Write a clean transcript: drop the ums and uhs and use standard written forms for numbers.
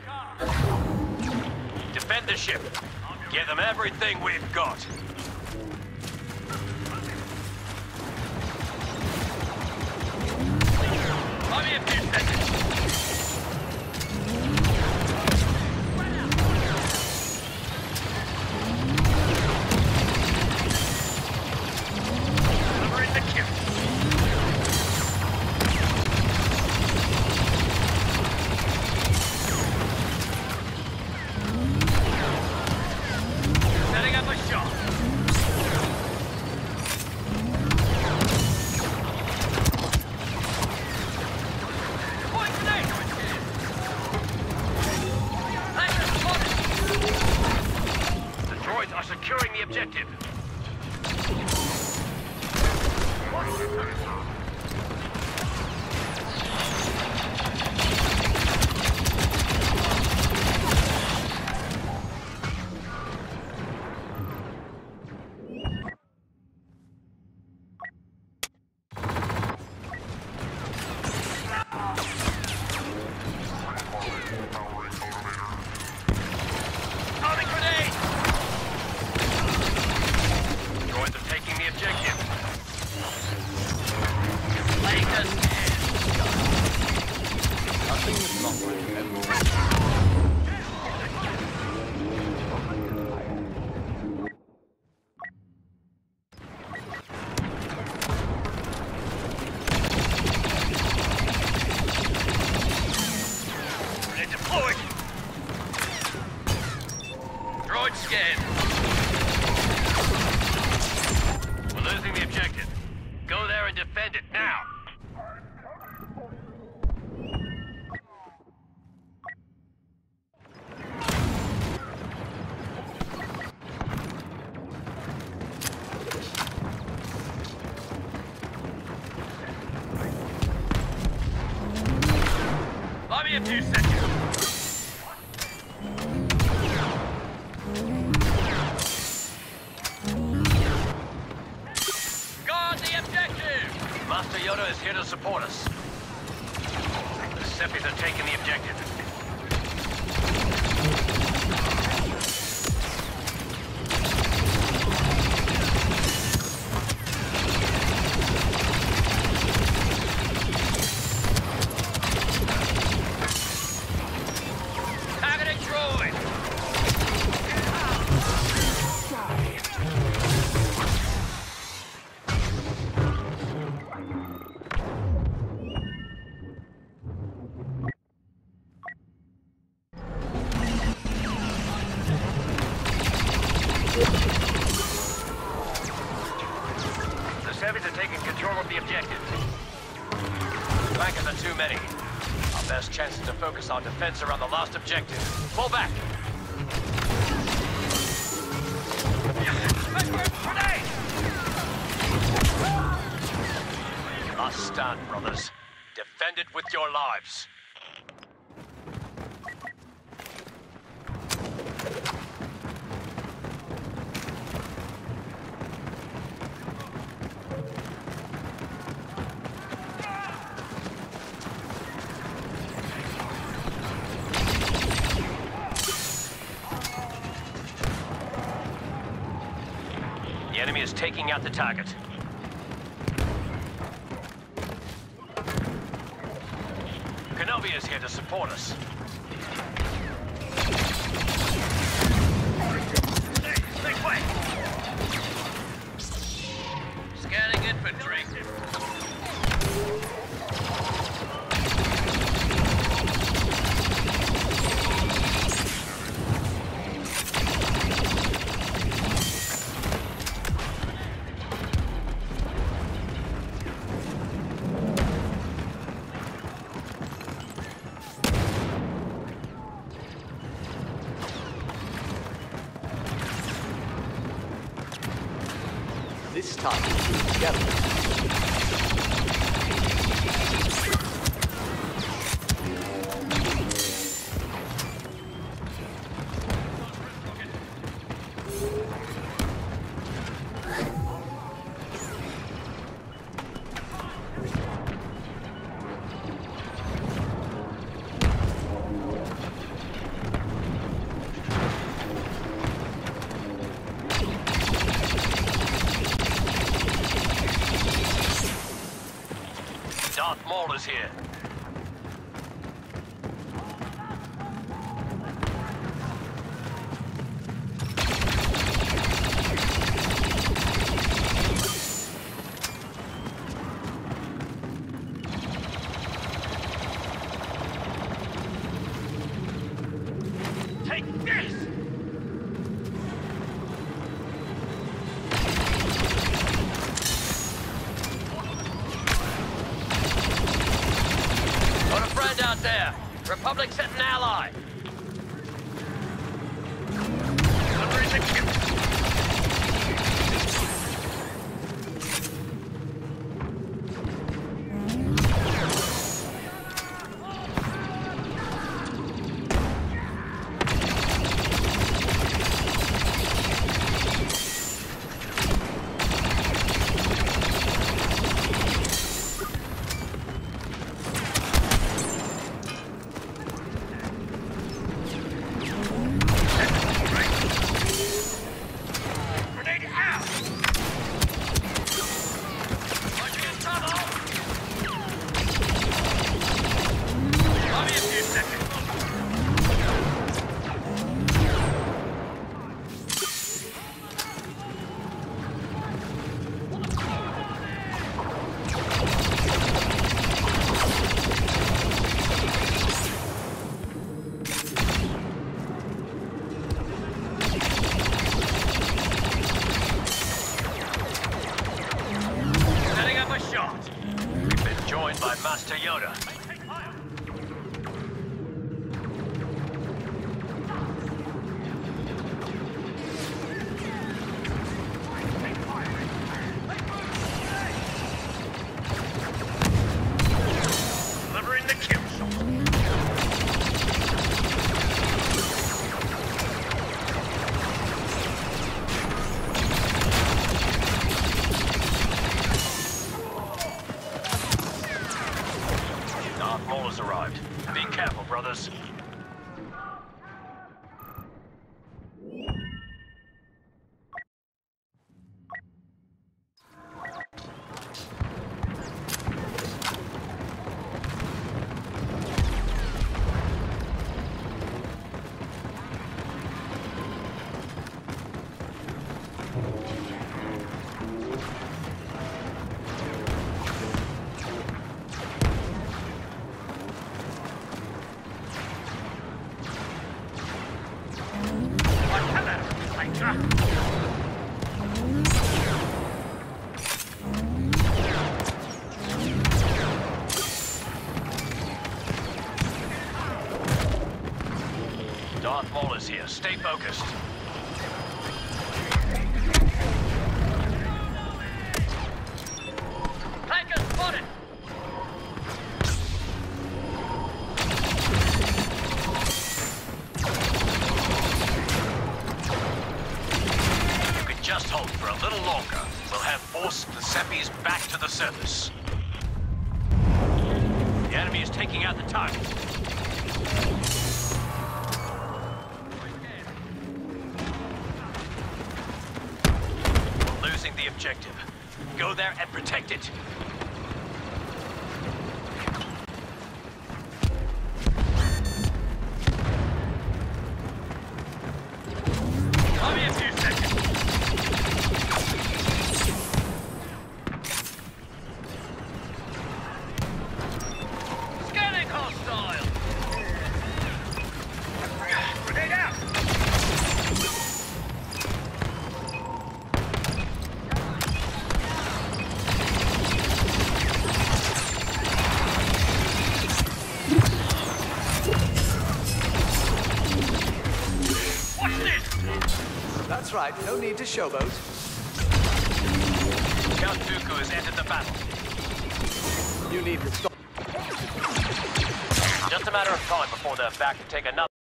Defend the ship. Give them everything we've got. Only a few seconds. Delivering the kill. Setting up a shot. Deploying grenade. The droids are securing the objective. Throwing grenade! Droids are taking the objective. Laying us in. Nothing is not They're deployed. Droid scan. We're losing the objective. Go there and defend it now. Buy me a few seconds. Guard the objective! Master Yoda is here to support us. The Seppies are taking the objective. Targeting droid! The Seppies are taking control of the objective. Flankers are too many. Our best chance is to focus our defense around the last objective. Fall back! Grenade! Last stand, brothers. Defend it with your lives. The enemy is taking out the target. Kenobi is here to support us. Make way! Scanning infantry. This time we'll do it together. here. Take this! Got a friend out there. Republic sent an ally. Covering the kill. By Master Yoda. Delivering the kill shot. Maul has arrived. Be careful, brothers. Darth Maul is here. Stay focused. Tanker spotted! You can just hold for a little longer. We'll have forced the Seppies back to the surface. The enemy is taking out the target. The objective. Go there and protect it. I'll be a few seconds. Scanning hostile. Grenade out. That's right, no need to showboat. Count Dooku has entered the battle. You need to stop. Just a matter of time before they're back to take another.